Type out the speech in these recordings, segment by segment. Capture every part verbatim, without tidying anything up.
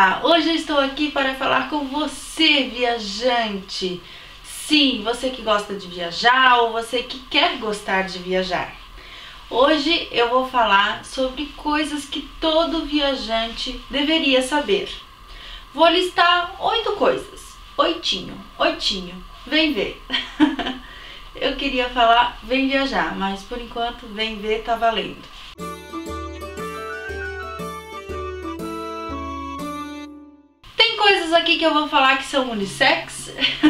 Olá! Hoje eu estou aqui para falar com você, viajante. Sim, você que gosta de viajar ou você que quer gostar de viajar. Hoje eu vou falar sobre coisas que todo viajante deveria saber. Vou listar oito coisas. Oitinho, oitinho. Vem ver. Eu queria falar vem viajar, mas por enquanto vem ver tá valendo. Tem coisas aqui que eu vou falar que são unissex.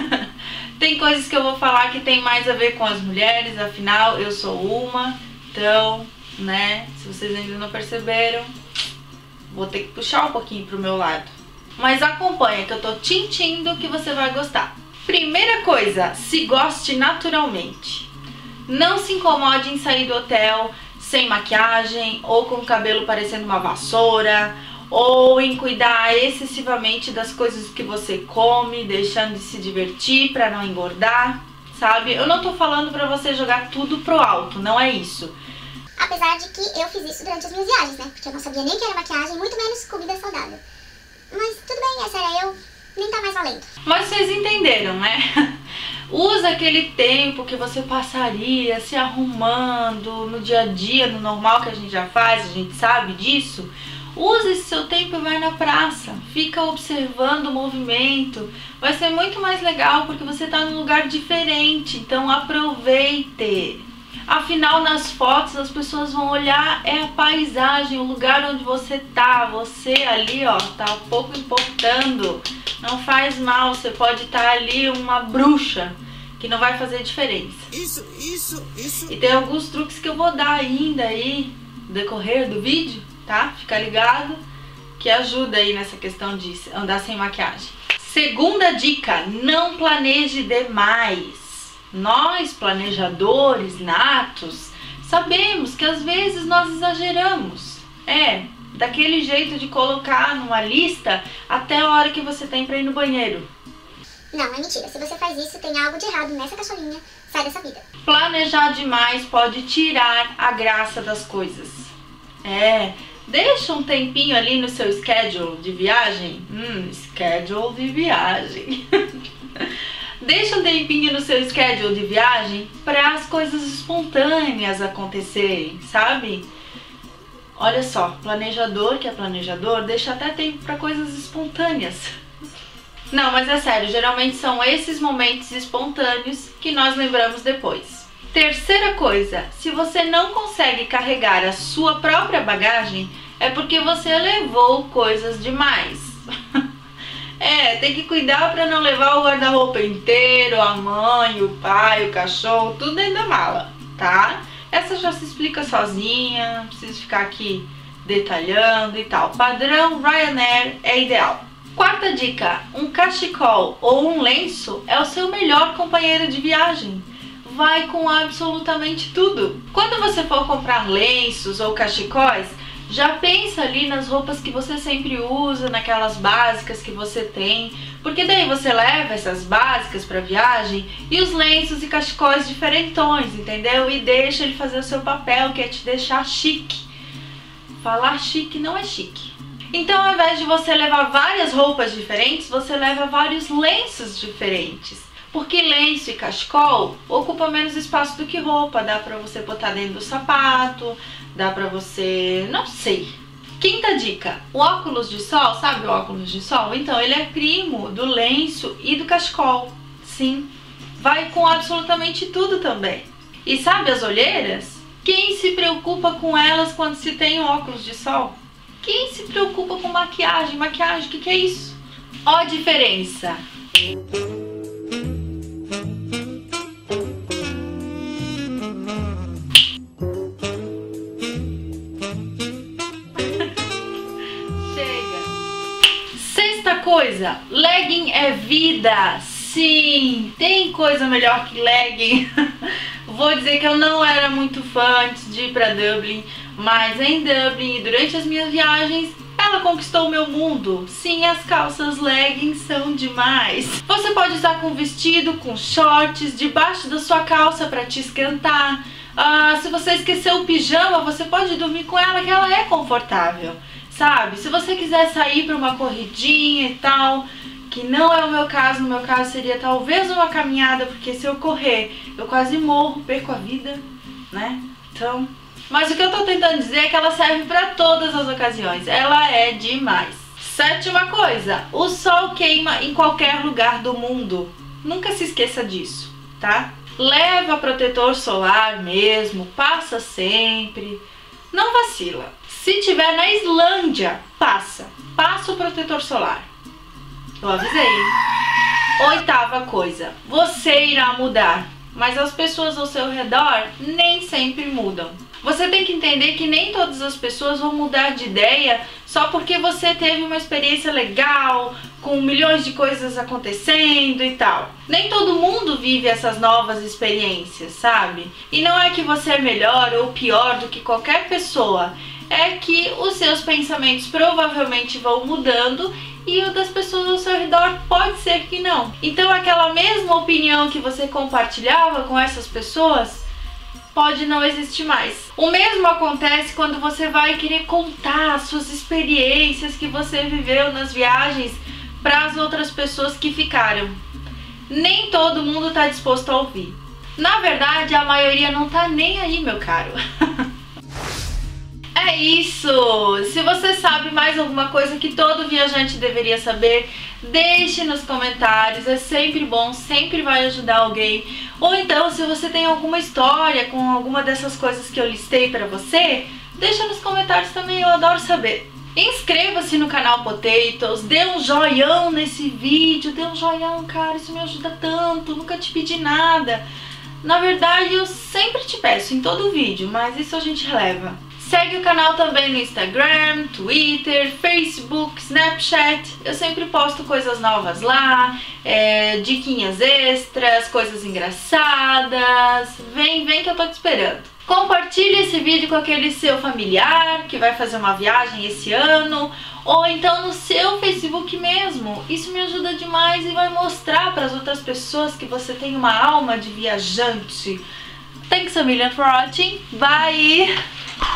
Tem coisas que eu vou falar que tem mais a ver com as mulheres, afinal eu sou uma. Então, né, se vocês ainda não perceberam, vou ter que puxar um pouquinho pro meu lado. Mas acompanha que eu tô tintindo que você vai gostar. Primeira coisa, se goste naturalmente. Não se incomode em sair do hotel sem maquiagem ou com o cabelo parecendo uma vassoura, ou em cuidar excessivamente das coisas que você come, deixando de se divertir para não engordar, sabe? Eu não tô falando pra você jogar tudo pro alto, não é isso. Apesar de que eu fiz isso durante as minhas viagens, né? Porque eu não sabia nem que era maquiagem, muito menos comida saudável. Mas tudo bem, essa era eu, nem tá mais valendo. Mas vocês entenderam, né? Usa aquele tempo que você passaria se arrumando no dia a dia, no normal que a gente já faz, a gente sabe disso. Usa esse seu tempo e vai na praça, fica observando o movimento, vai ser muito mais legal porque você está num lugar diferente, então aproveite. Afinal, nas fotos as pessoas vão olhar é a paisagem, o lugar onde você tá, você ali ó, tá pouco importando, não faz mal, você pode estar ali uma bruxa, que não vai fazer diferença. Isso, isso, isso. E tem alguns truques que eu vou dar ainda aí no decorrer do vídeo, tá? Fica ligado que ajuda aí nessa questão de andar sem maquiagem. Segunda dica, não planeje demais. Nós, planejadores natos, sabemos que às vezes nós exageramos. É, daquele jeito de colocar numa lista até a hora que você tem pra ir no banheiro. Não, é mentira. Se você faz isso, tem algo de errado nessa caçolinha. Sai dessa vida. Planejar demais pode tirar a graça das coisas. É, deixa um tempinho ali no seu schedule de viagem. Hum, schedule de viagem. Deixa um tempinho no seu schedule de viagem para as coisas espontâneas acontecerem, sabe? Olha só, planejador que é planejador, deixa até tempo para coisas espontâneas. Não, mas é sério, geralmente são esses momentos espontâneos que nós lembramos depois. Terceira coisa, se você não consegue carregar a sua própria bagagem, é porque você levou coisas demais. É, tem que cuidar para não levar o guarda-roupa inteiro, a mãe, o pai, o cachorro, tudo dentro da mala, tá? Essa já se explica sozinha, não preciso ficar aqui detalhando e tal. Padrão Ryanair é ideal. Quarta dica, um cachecol ou um lenço é o seu melhor companheiro de viagem. Vai com absolutamente tudo. Quando você for comprar lenços ou cachecóis, já pensa ali nas roupas que você sempre usa, naquelas básicas que você tem, porque daí você leva essas básicas para viagem e os lenços e cachecóis diferentões, entendeu? E deixa ele fazer o seu papel, que é te deixar chique. Falar chique não é chique. Então, ao invés de você levar várias roupas diferentes, você leva vários lenços diferentes. Porque lenço e cachecol ocupa menos espaço do que roupa, dá pra você botar dentro do sapato, dá pra você... não sei. Quinta dica, o óculos de sol, sabe o óculos de sol? Então, ele é primo do lenço e do cachecol, sim. Vai com absolutamente tudo também. E sabe as olheiras? Quem se preocupa com elas quando se tem um óculos de sol? Quem se preocupa com maquiagem? Maquiagem, o que que é isso? Ó a diferença. Coisa, legging é vida, sim, tem coisa melhor que legging. Vou dizer que eu não era muito fã antes de ir pra Dublin, mas em Dublin e durante as minhas viagens ela conquistou o meu mundo. Sim, as calças leggings são demais. Você pode usar com vestido, com shorts, debaixo da sua calça para te esquentar. Ah, se você esqueceu o pijama, você pode dormir com ela, que ela é confortável. sabe? Se você quiser sair para uma corridinha e tal, que não é o meu caso, no meu caso seria talvez uma caminhada, porque se eu correr, eu quase morro, perco a vida, né? Então, mas o que eu tô tentando dizer é que ela serve para todas as ocasiões, ela é demais. Sétima coisa, o sol queima em qualquer lugar do mundo, nunca se esqueça disso, tá? Leva protetor solar mesmo, passa sempre, não vacila. Se tiver na Islândia, passa, passa o protetor solar. Eu avisei, hein? Oitava coisa, você irá mudar, mas as pessoas ao seu redor nem sempre mudam. Você tem que entender que nem todas as pessoas vão mudar de ideia só porque você teve uma experiência legal, com milhões de coisas acontecendo e tal. Nem todo mundo vive essas novas experiências, sabe? E não é que você é melhor ou pior do que qualquer pessoa, é que os seus pensamentos provavelmente vão mudando e o das pessoas ao seu redor pode ser que não. Então aquela mesma opinião que você compartilhava com essas pessoas pode não existir mais. O mesmo acontece quando você vai querer contar suas experiências que você viveu nas viagens para as outras pessoas que ficaram. Nem todo mundo está disposto a ouvir. Na verdade, a maioria não tá nem aí, meu caro. É isso! Se você sabe mais alguma coisa que todo viajante deveria saber, deixe nos comentários, é sempre bom, sempre vai ajudar alguém. Ou então, se você tem alguma história com alguma dessas coisas que eu listei pra você, deixa nos comentários também, eu adoro saber. Inscreva-se no canal Potatoes, dê um joião nesse vídeo, dê um joião, cara, isso me ajuda tanto, nunca te pedi nada. Na verdade, eu sempre te peço em todo vídeo, mas isso a gente releva. Segue o canal também no Instagram, Twitter, Facebook, Snapchat. Eu sempre posto coisas novas lá, é, diquinhas extras, coisas engraçadas. Vem, vem que eu tô te esperando. Compartilhe esse vídeo com aquele seu familiar que vai fazer uma viagem esse ano, ou então no seu Facebook mesmo. Isso me ajuda demais e vai mostrar para as outras pessoas que você tem uma alma de viajante. Thanks a million for watching. Bye!